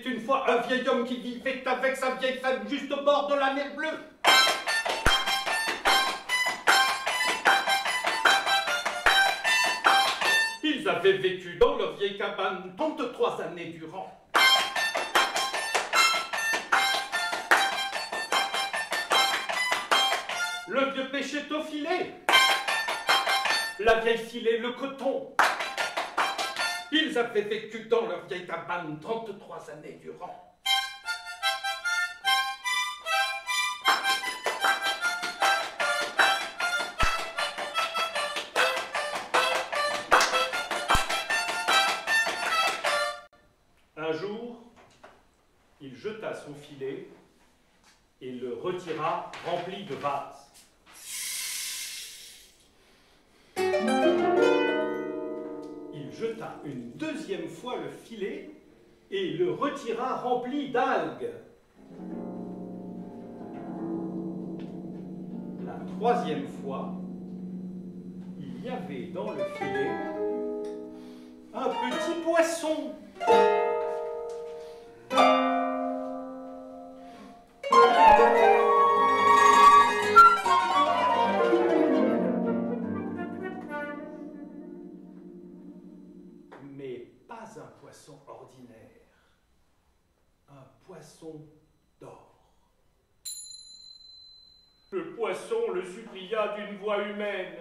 était une fois un vieil homme qui vivait avec sa vieille femme juste au bord de la mer Bleue. Ils avaient vécu dans leur vieille cabane 33 années durant. Le vieux pêchait au filet, la vieille filait le coton. Ils avaient vécu dans leur vieille cabane 33 années durant. Un jour, il jeta son filet et le retira rempli de vases. Il jeta une deuxième fois le filet et le retira rempli d'algues. La troisième fois, il y avait dans le filet un petit poisson. Mais pas un poisson ordinaire, un poisson d'or. Le poisson le supplia d'une voix humaine.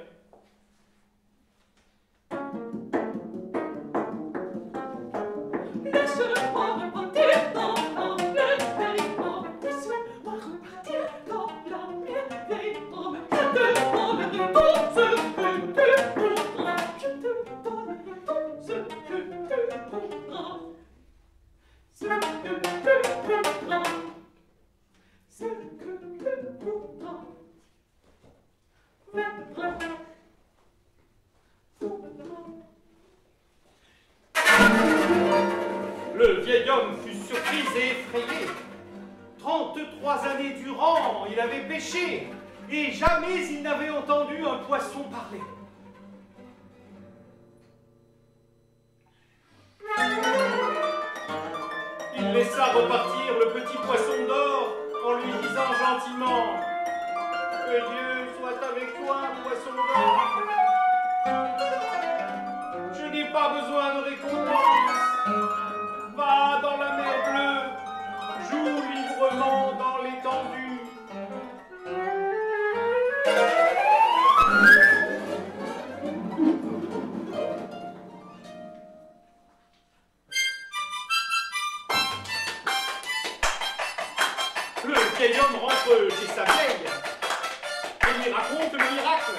Laisse-moi repartir dans la merveille, laisse-moi repartir dans la merveille, je te donnerai tout ce que tu voudras, je te donnerai tout ce que tu voudras, ce que tu voudras, ce que tu voudras, Le vieil homme fut surpris et effrayé. 33 années durant, il avait pêché, et jamais il n'avait entendu un poisson parler. Il laissa repartir le petit poisson d'or en lui disant gentiment: « Que Dieu soit avec toi, poisson d'or. Je n'ai pas besoin de récompense. Va dans la mer bleue, joue librement dans l'étendue. » Le vieil homme rentre chez sa vieille et lui raconte le miracle.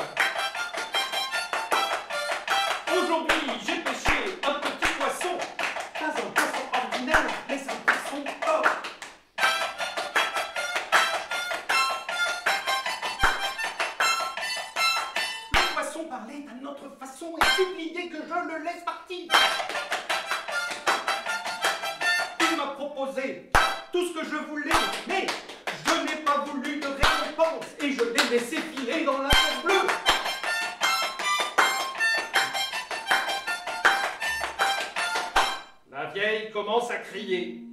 Aujourd'hui, j'ai pêché un petit poisson, pas un poisson ordinaire, mais un poisson d'or. Le poisson parlait à notre façon et suppliait que je le laisse partir. Il m'a proposé tout ce que je voulais, mais je n'ai pas voulu de récompense et je l'ai laissé filer dans la mer bleue. La vieille commence à crier.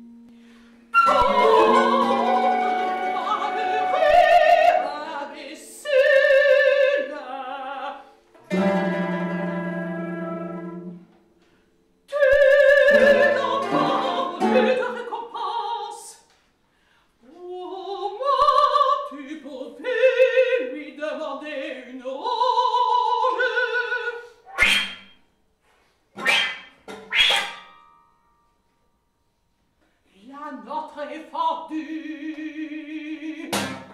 Notre est fendu.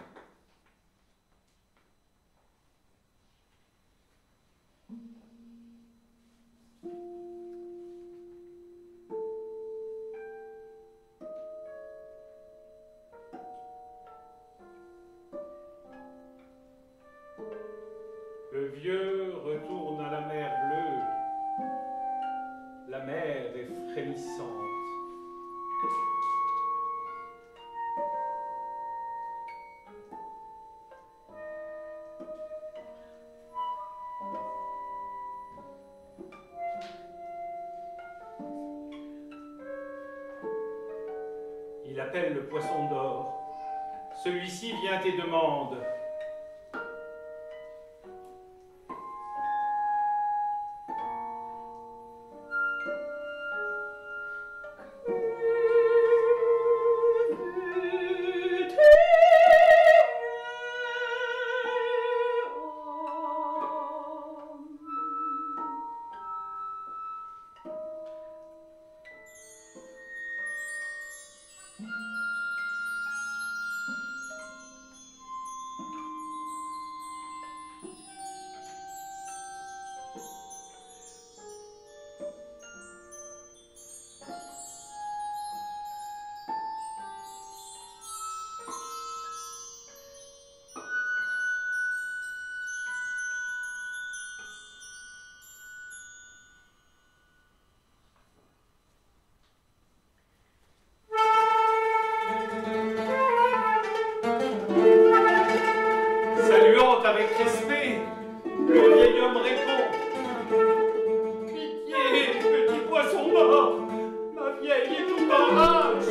Le vieux retourne à la mer bleue. La mer est frémissante. appelle le poisson d'or. Celui-ci vient et demande. Avec respect, le vieil homme répond. Pitié, petit poisson mort, ma vieille est tout en rage.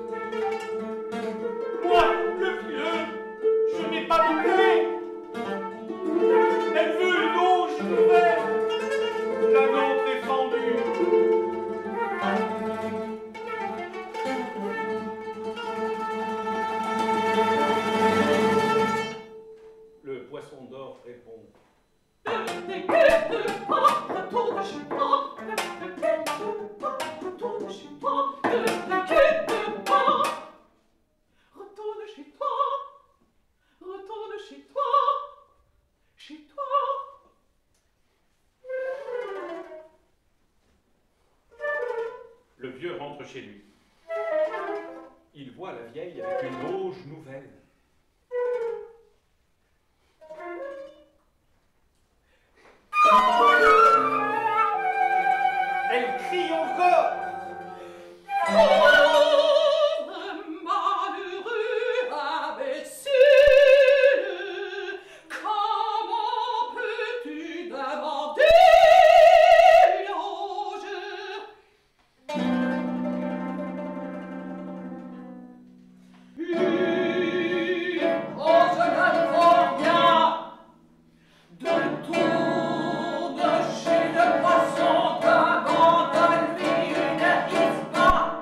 Moi, le vieux, je n'ai pas d'idée. Elle veut une auge nouvelle, la nôtre est fendue. Le poisson d'or répond. Retourne chez toi. Retourne chez toi. Retourne chez toi. Retourne chez toi. Chez toi. Le vieux rentre chez lui. Il voit la vieille avec une auge nouvelle. Elle crie encore. Pauvre malheureux imbécile, comment peux-tu demander une auge? Une auge ne vaut rien. Retourne chez le poisson d'avant de lui une histoire.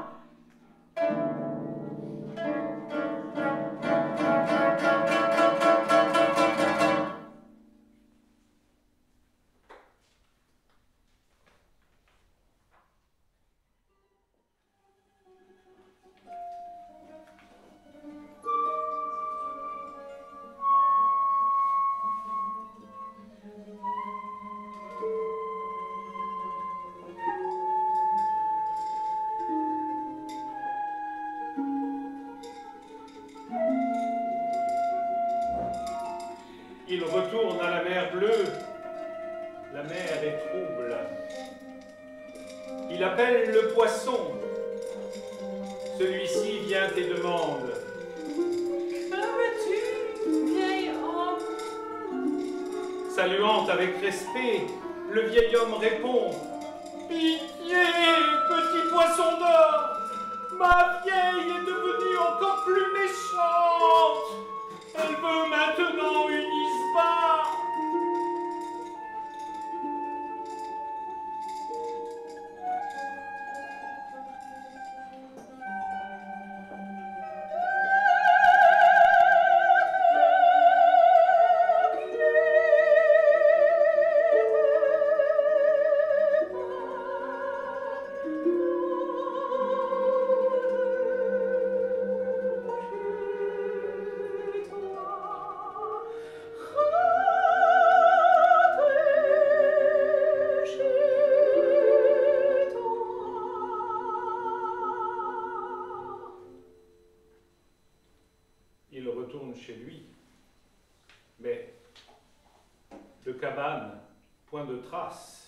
Il retourne à la mer bleue. La mer est trouble. Il appelle le poisson. Celui-ci vient et demande. Que veux-tu, vieil homme? Saluant avec respect, le vieil homme répond. Pitié, petit poisson d'or, ma vieille est devenue encore plus méchante. Elle veut maintenant une isba. Il retourne chez lui, mais de cabane, point de trace.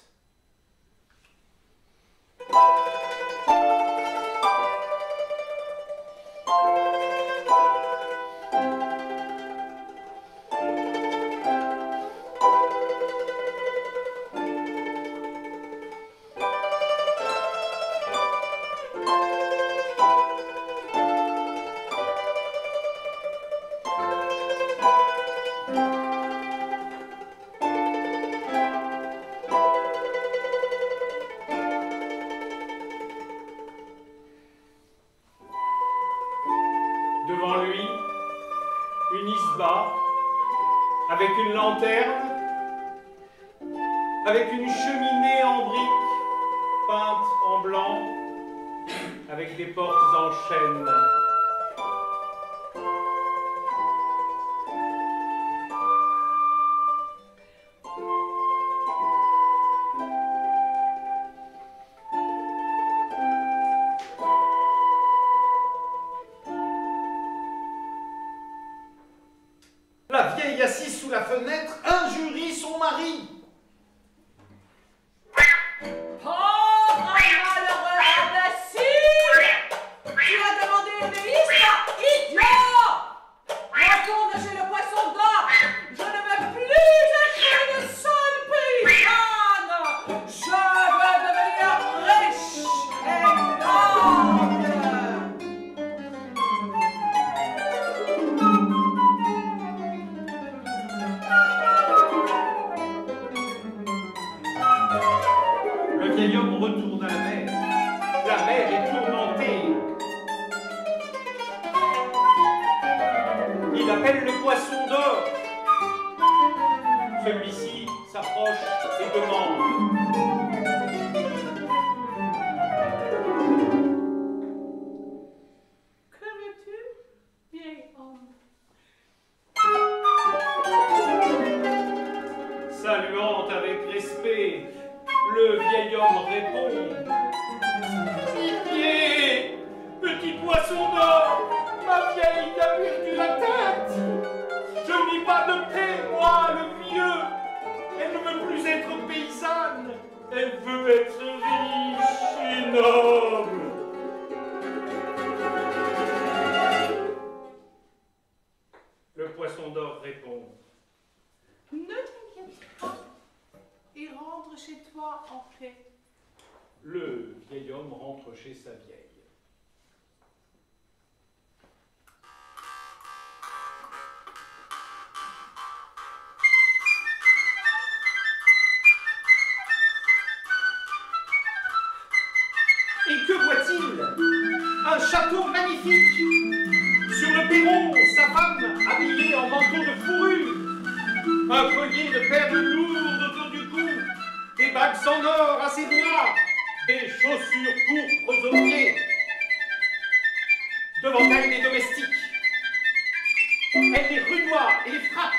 Devant lui, une isba avec une lanterne, avec une cheminée en briques peinte en blanc, avec des portes en chêne. La vieille assise sous la fenêtre injurie son mari. Pauvre malheureux imbécile! Tu as demandé l'obélisque, idiot! Retourne chez le poisson d'or! Je ne veux plus être une seule paysanne! Je veux devenir riche et noble! Le vieil homme retourne à la mer. La mer est tourmentée. Il appelle le poisson d'or. Celui-ci s'approche et demande. Que veux-tu, vieil homme? Saluant avec respect, le vieil homme répond. Pitié, petit poisson d'or, ma vieille a perdu la tête. Je n'ai pas de paix, moi, le vieux. Elle ne veut plus être paysanne. Elle veut être riche et noble. Le poisson d'or répond. Ne t'inquiète pas et rentre chez toi en paix. Le vieil homme rentre chez sa vieille. Et que voit-il? Un château magnifique. Sur le perron, sa femme habillée en manteau de fourrure. Un collier de perles lourdes autour du cou. Des bagues en or à ses doigts. Des chaussures pourpres aux pieds. Devant elle, des domestiques. Elle les rudoie et les frappe.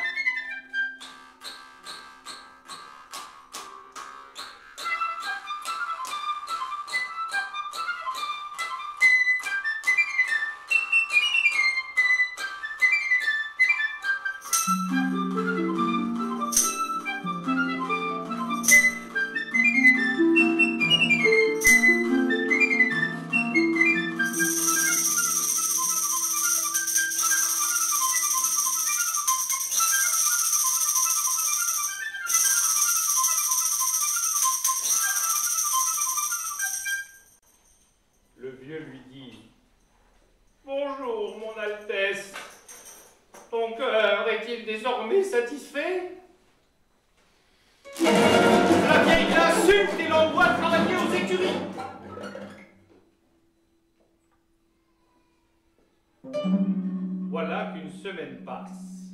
Le vieux lui dit. Bonjour, mon Altesse. Ton cœur est-il désormais satisfait? La vieille l'insulte et l'envoie travailler aux écuries. Voilà qu'une semaine passe.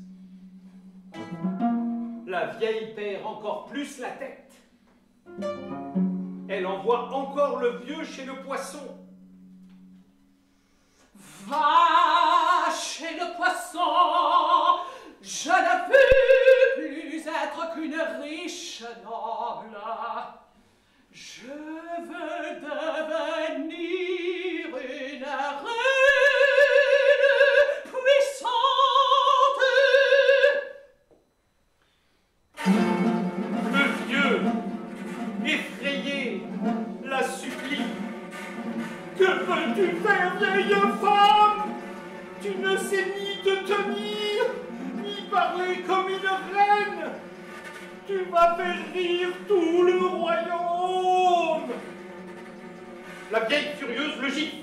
La vieille perd encore plus la tête. Elle envoie encore le vieux chez le poisson. Va chez le poisson, je ne veux plus être qu'une riche noble. Je veux devenir une reine puissante. Le vieux, effrayé, la supplie. Que peux-tu faire, vieille femme? Tu ne sais ni te tenir, ni parler comme une reine. Tu vas faire rire tout le royaume. La vieille furieuse le gifle.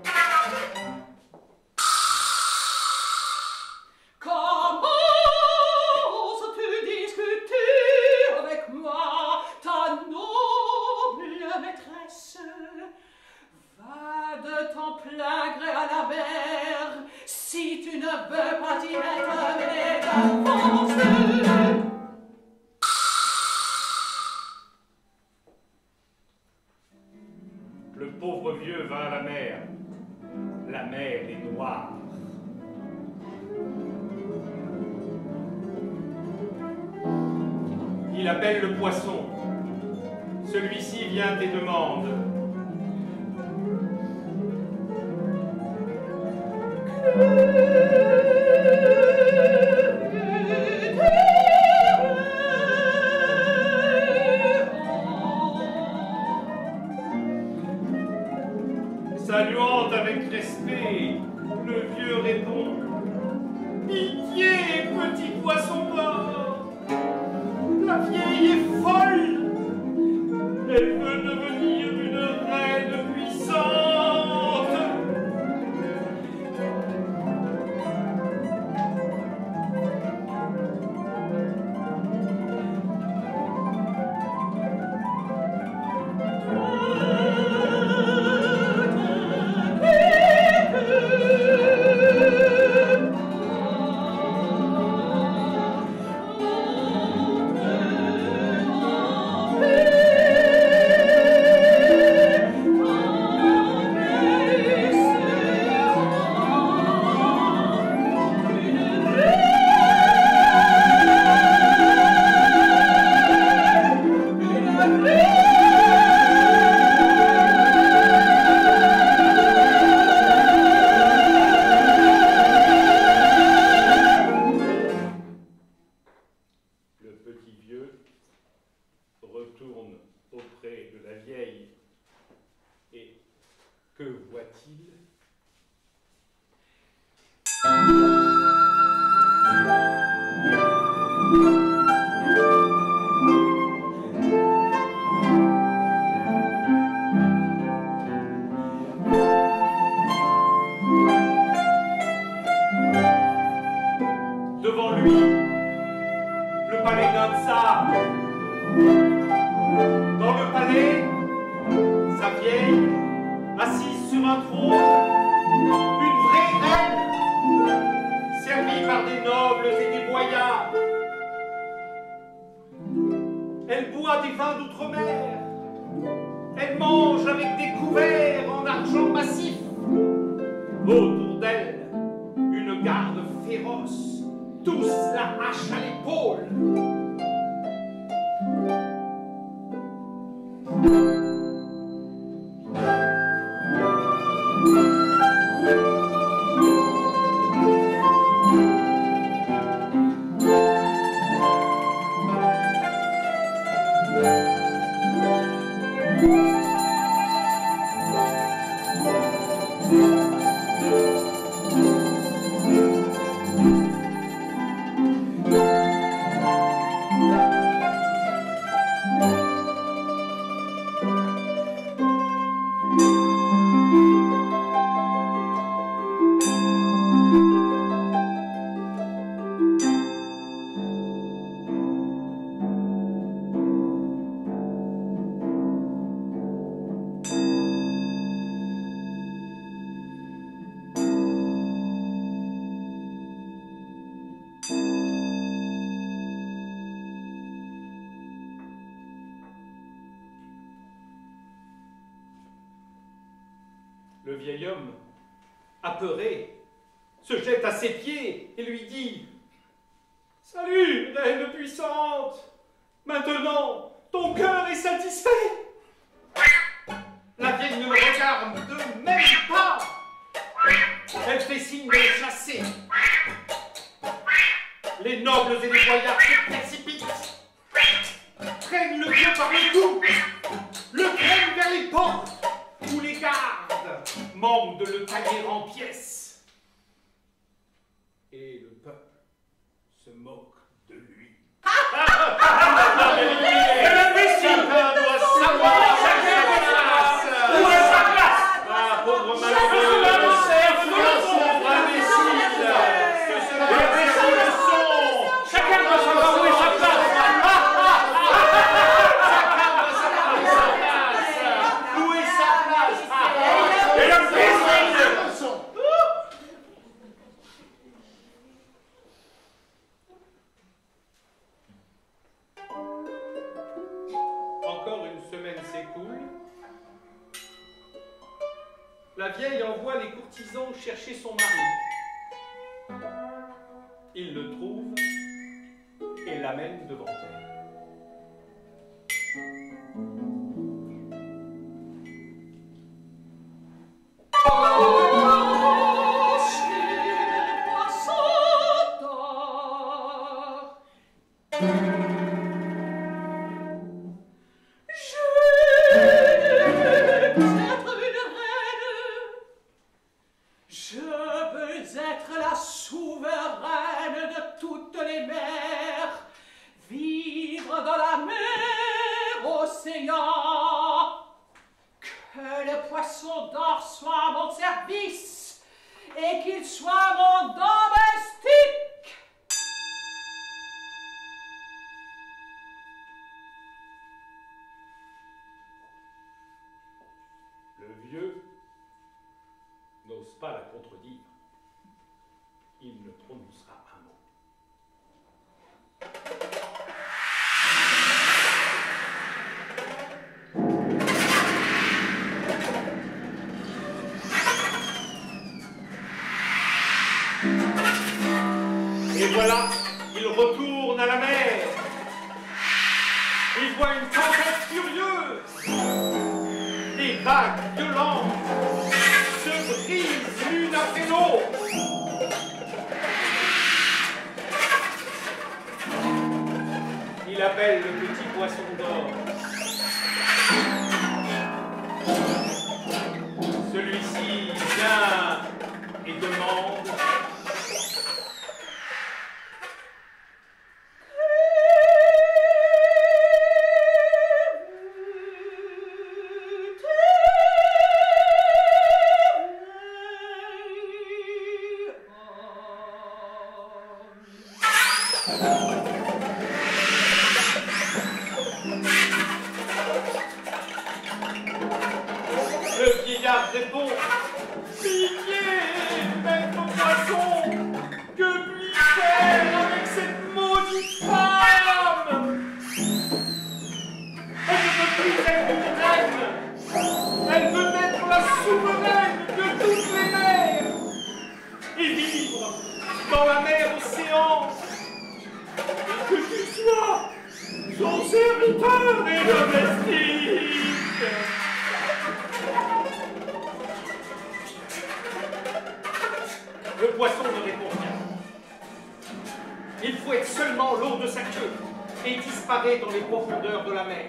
Comment oses-tu discuter avec moi, ta noble maîtresse? Va de ton plein gré à la mer, si tu ne veux pas t'y mettre, mais d'avance. Le pauvre vieux va à la mer. La mer est noire. Il appelle le poisson. Celui-ci vient et demande. Saluant avec respect, le vieux répond. Pitié, petit poisson d'or. La vieille est folle. Elle veut devenir une reine puissante. Retourne auprès de la vieille. Et que voit-il? Devant lui, le palais d'un tsar. Dans le palais, sa vieille, assise sur un trône, une vraie reine, servie par des nobles et des boyards. Elle boit des vins d'outre-mer, elle mange avec des couverts en argent massif. Autour d'elle, une garde féroce, tous la hache à l'épaule. Le vieil homme, apeuré, se jette à ses pieds et lui dit « Salut, reine puissante! Maintenant, ton cœur est satisfait ?» La vieille ne le regarde de même pas. Elle fait signe de le chasser. Les nobles et les boyards se précipitent, traînent le vieux par le cou, le traînent vers les portes, où les gardes manquent de le tailler en pièces. Et le peuple se moque de lui. Chacun doit savoir sa place. Où est sa place? Ah, pauvre malheureux, pauvre imbécile, que cela est une leçon. Chacun doit savoir où est sa place. Chacun doit savoir où est sa place. Où est sa place? Et le fils vieille envoie les courtisans chercher son mari. Il le trouve et l'amène devant elle. Le vieux n'ose pas la contredire. Il ne prononcera un mot. Et voilà, il retourne à la mer. Il voit une tempête furieuse. Des vagues violentes se brisent l'une après l'autre. Il appelle le petit poisson d'or. Celui-ci vient et demande: le vieillard répond: pitié, maître poisson, que puis-je faire avec cette maudite femme? Elle ne peut plus être une reine, elle veut être la souveraine de toutes les mers et vivre dans la mer océan, et que tu sois son serviteur et domestique. Le poisson ne répond rien. Il fouette seulement l'eau de sa queue et disparaît dans les profondeurs de la mer.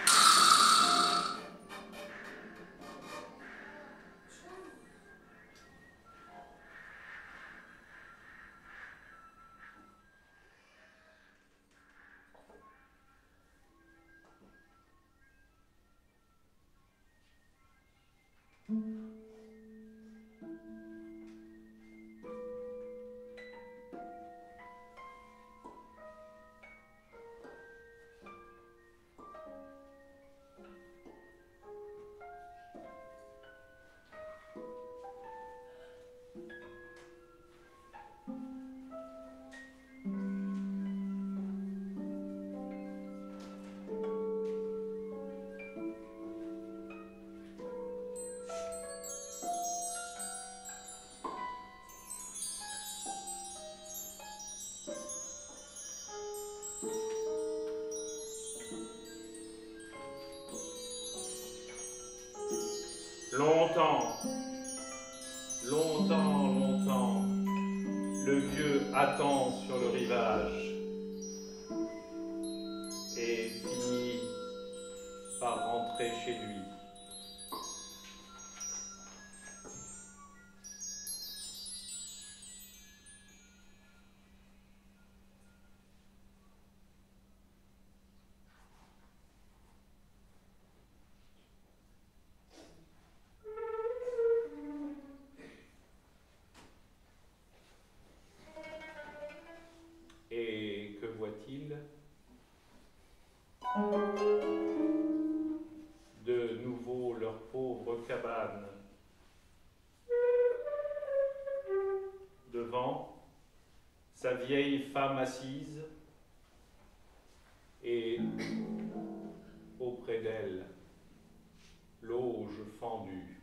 Longtemps, le vieux attend sur le rivage et finit par rentrer chez lui. Et que voit-il? De nouveau leur pauvre cabane. Devant, sa vieille femme assise, et auprès d'elle, l'auge fendue.